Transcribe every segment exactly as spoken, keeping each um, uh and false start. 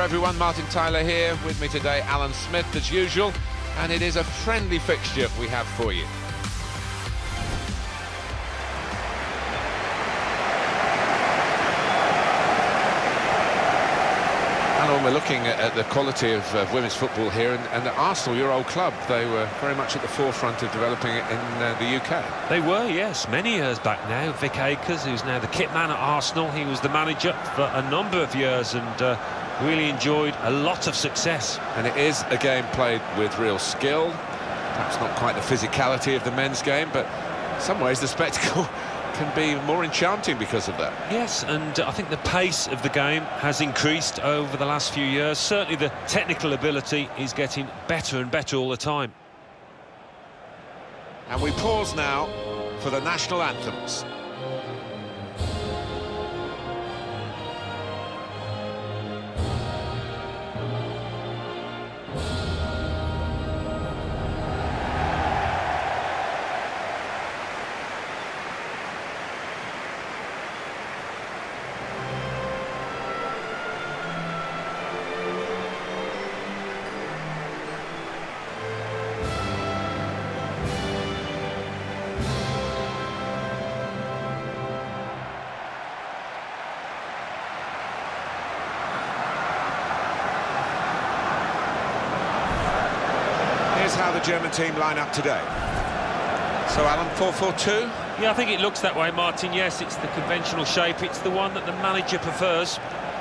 everyone, Martin Tyler here, with me today Alan Smith as usual, and it is a friendly fixture we have for you. Alan, we're looking at, at the quality of uh, women's football here, and, and at Arsenal, your old club, they were very much at the forefront of developing it in uh, the U K. They were, yes, many years back now. Vic Akers, who's now the kit man at Arsenal, he was the manager for a number of years and uh, really enjoyed a lot of success. And it is a game played with real skill, perhaps not quite the physicality of the men's game, but in some ways the spectacle can be more enchanting because of that. Yes, and uh, I think the pace of the game has increased over the last few years. Certainly the technical ability is getting better and better all the time. And we pause now for the national anthems. Here's how the German team line up today. So, Alan, four four two? Yeah, I think it looks that way, Martin. Yes, it's the conventional shape. It's the one that the manager prefers.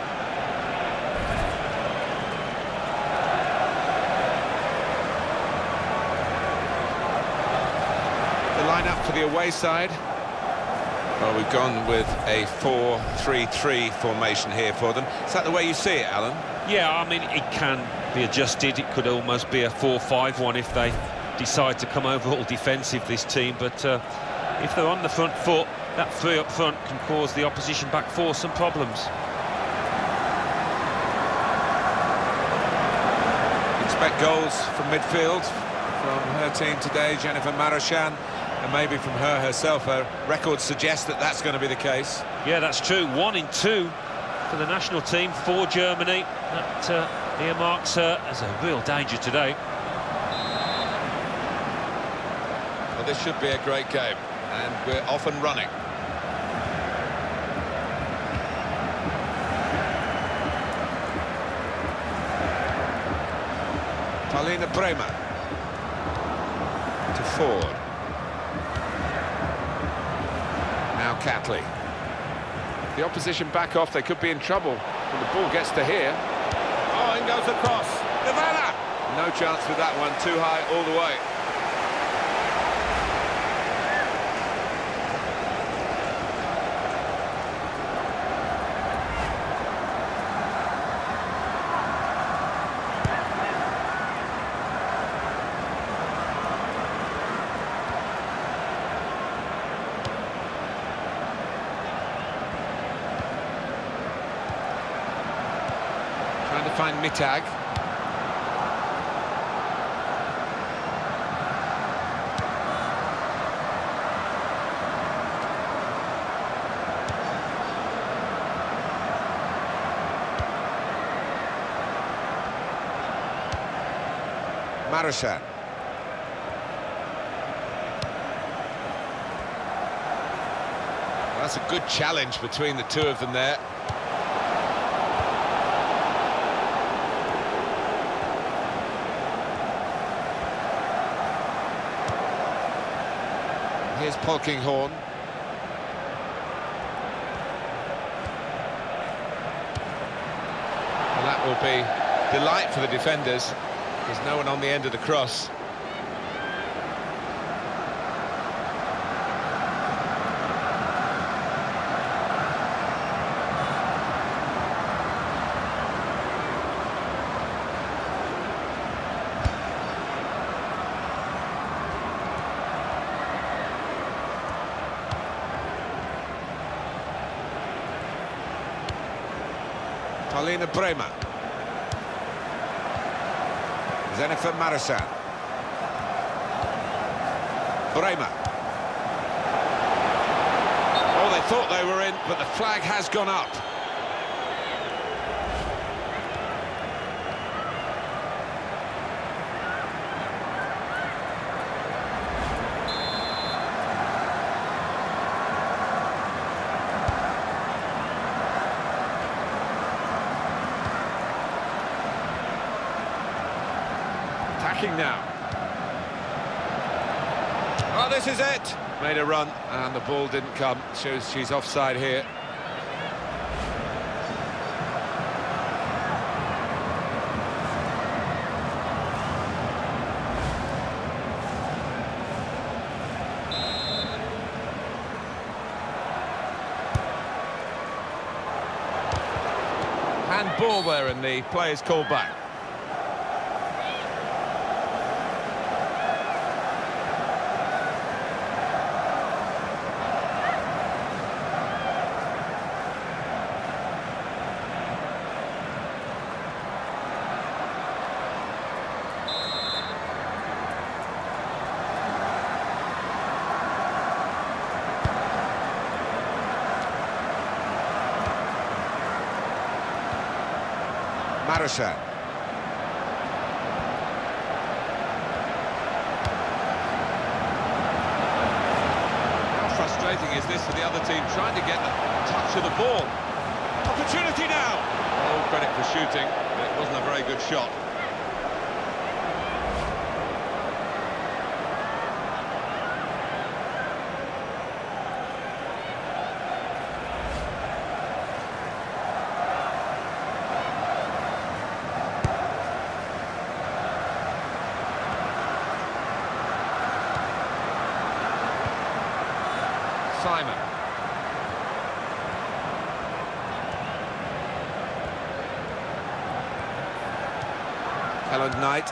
The line-up for the away side. Well, we've gone with a four three three formation here for them. Is that the way you see it, Alan? Yeah, I mean, it can be adjusted. It could almost be a four five one if they decide to come over all defensive, this team. But uh, if they're on the front foot, that three up front can cause the opposition back four some problems. Expect goals from midfield from her team today, Jennifer Marochan, and maybe from her herself. Her record suggests that that's going to be the case. Yeah, that's true. One in two for the national team for Germany. That uh, earmarks her as a real danger today. Well, this should be a great game, and we're off and running. Paulina Bremer to Ford. Now Catley. The opposition back off, they could be in trouble when the ball gets to here. Oh, in goes the cross. Nirvana! No chance with that one, too high all the way. Trying to find Mittag. Marochan. That's a good challenge between the two of them there. Here's Polkinghorn. And that will be delight for the defenders. There's no one on the end of the cross. Paulina Bremer. Jennifer Marochan. Bremer. Oh, they thought they were in, but the flag has gone up. attacking now. Oh, this is it! Made a run, and the ball didn't come. Shows she's offside here. Handball there, and the play is called back. Marushan. How frustrating is this for the other team, trying to get a touch of the ball? Opportunity now! All credit for shooting, but it wasn't a very good shot. Simon. Helen Knight.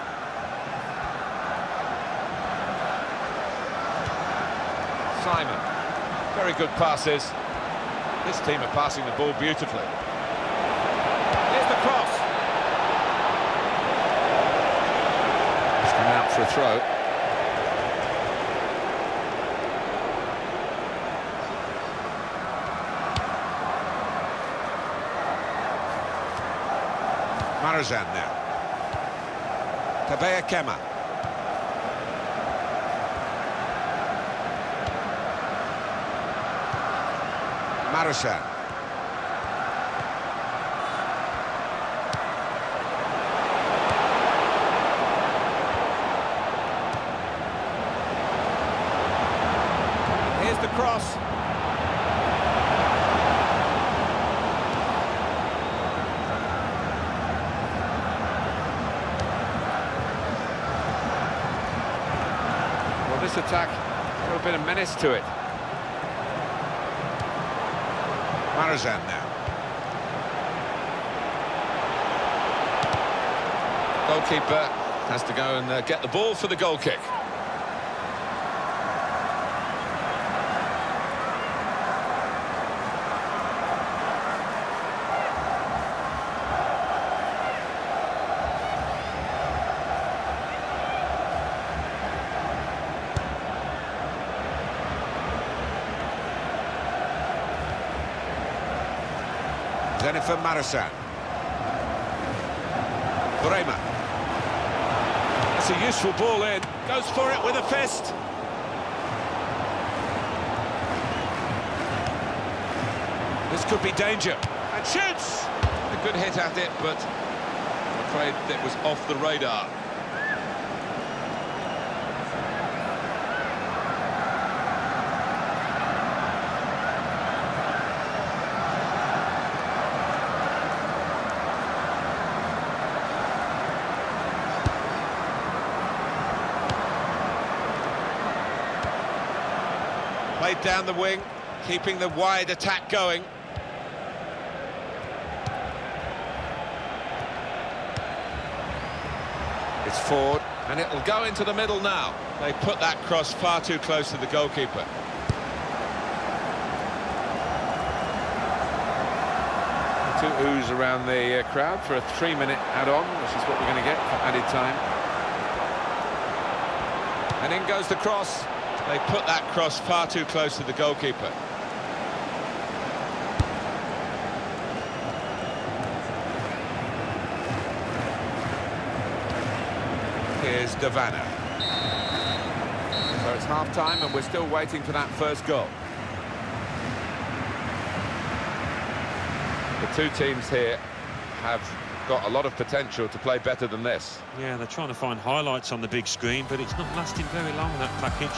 Simon. Very good passes. This team are passing the ball beautifully. Here's the cross. It's come out for a throw. Marzan now. Tabea Kema. Marushan. Here's the cross. This attack got a bit of menace to it. Marzan now. Goalkeeper has to go and uh, get the ball for the goal kick. Jennifer Marushan. Bremer. That's a useful ball in. Goes for it with a fist. This could be danger. And shoots! A good hit at it, but I'm afraid it was off the radar. Played down the wing, keeping the wide attack going. It's forward, and it'll go into the middle now. They put that cross far too close to the goalkeeper. Two oohs around the uh, crowd for a three-minute add-on, which is what we're going to get for added time. And in goes the cross. They put that cross far too close to the goalkeeper. Here's Davana. So it's half-time and we're still waiting for that first goal. The two teams here have got a lot of potential to play better than this. Yeah, they're trying to find highlights on the big screen, but it's not lasting very long, that package.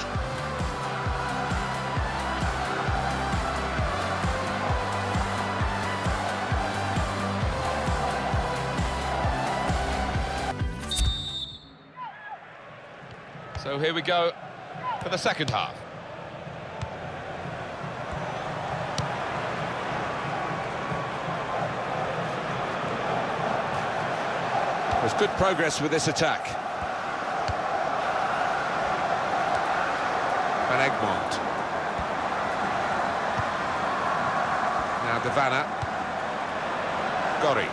So here we go for the second half. There's good progress with this attack. Van Egmond. Now Devana. Gori.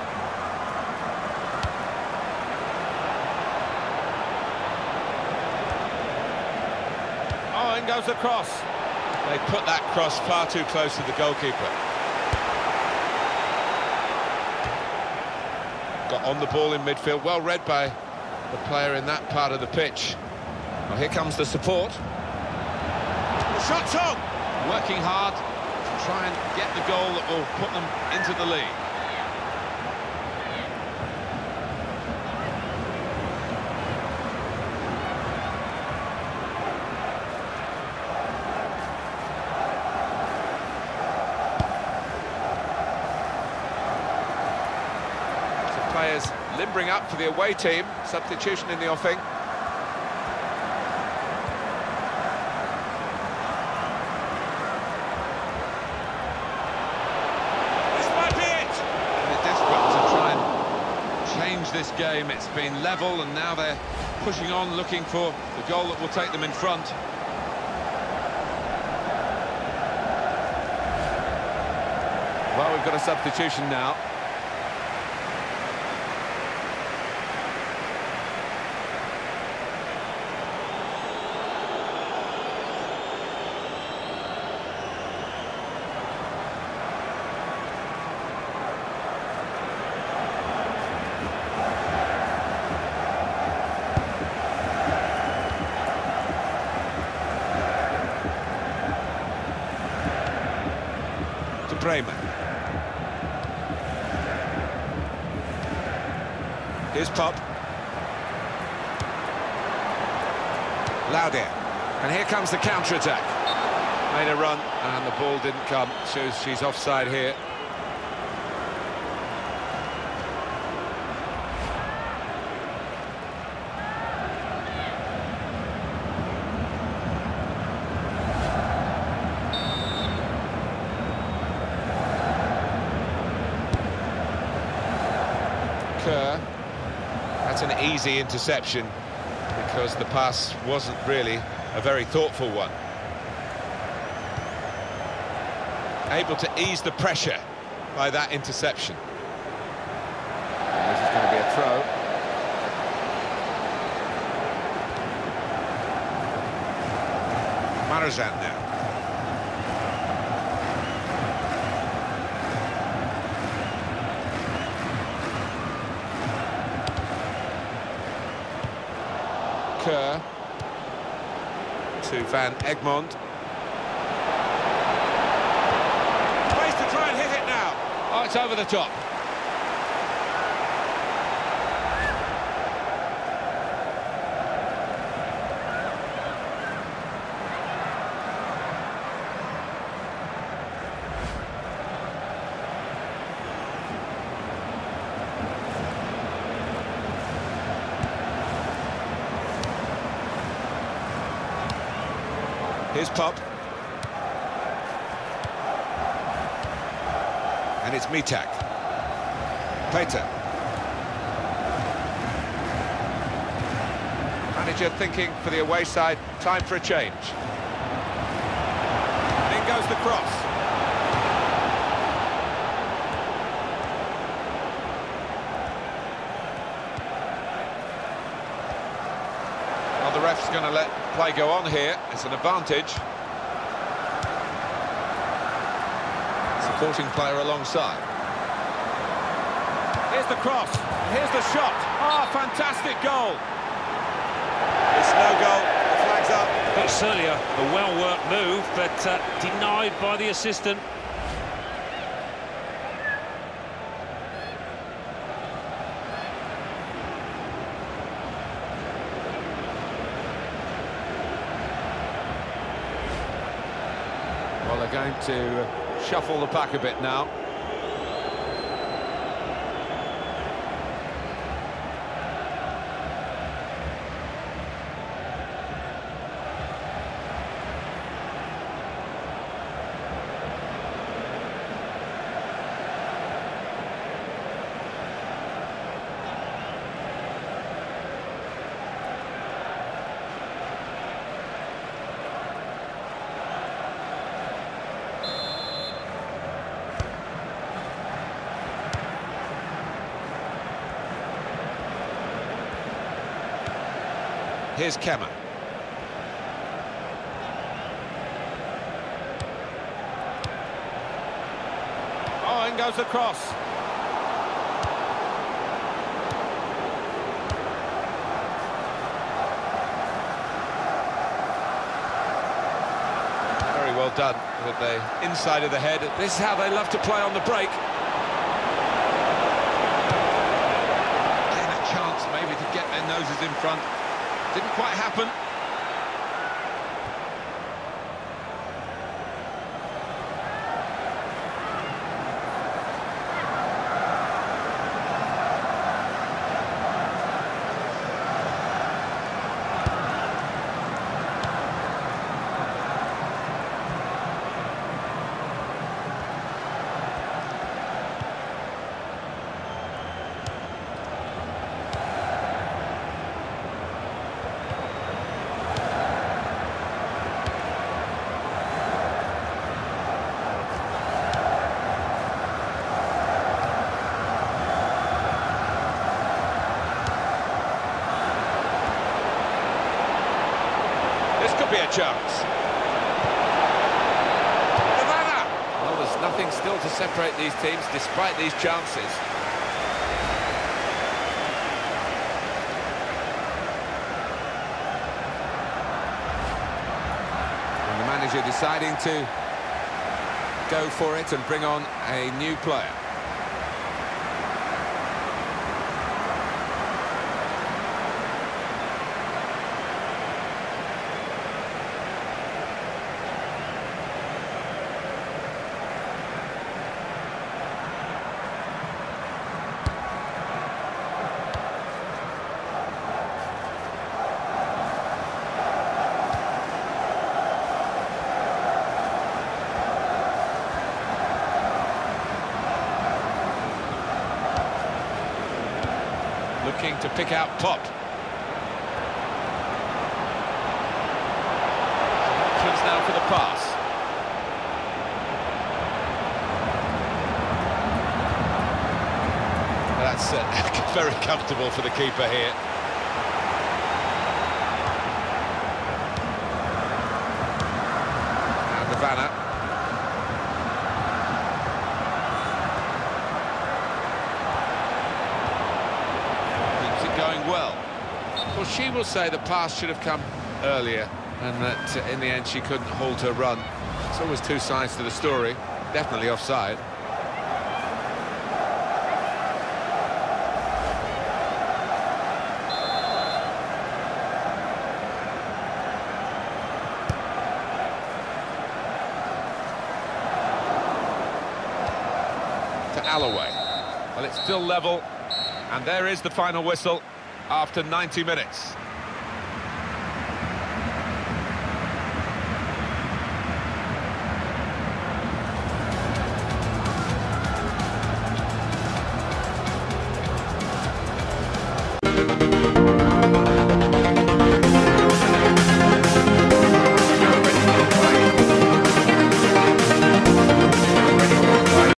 Oh, in goes the cross. They put that cross far too close to the goalkeeper. Got on the ball in midfield, well read by the player in that part of the pitch. Well, here comes the support. The shot's on! Working hard to try and get the goal that will put them into the lead. Players limbering up for the away team. Substitution in the offing. This might be it! And they're desperate to try and change this game. It's been level and now they're pushing on, looking for the goal that will take them in front. Well, we've got a substitution now. Bremen. Here's Pop. Laudier. And here comes the counter-attack. Made a run and the ball didn't come. Shows she's offside here. That's an easy interception because the pass wasn't really a very thoughtful one. Able to ease the pressure by that interception. And this is going to be a throw. Marazan now. Kerr to Van Egmond. Place to try and hit it now. Oh, it's over the top. Here's Pop. And it's Mitak. Peter. Manager thinking for the away side, time for a change. And in goes the cross. Well, the ref's going to let play go on here. It's an advantage. Supporting player alongside. Here's the cross. Here's the shot. Ah, oh, fantastic goal. It's no goal. The flag's up. But certainly a, a well-worked move, but uh, denied by the assistant. Well, they're going to shuffle the pack a bit now. Here's Kemmer. Oh, in goes the cross. Very well done with the inside of the head. This is how they love to play on the break. Getting a chance maybe to get their noses in front. Didn't quite happen. Could be a chance. Well, there's nothing still to separate these teams despite these chances. And the manager deciding to go for it and bring on a new player. Looking to pick out Pop. Options now for the pass. That's uh, very comfortable for the keeper here. And the Vanna. Going well. Well, she will say the pass should have come earlier and that uh, in the end she couldn't halt her run. It's always two sides to the story. Definitely offside. To Alloway. Well, it's still level. And there is the final whistle after ninety minutes.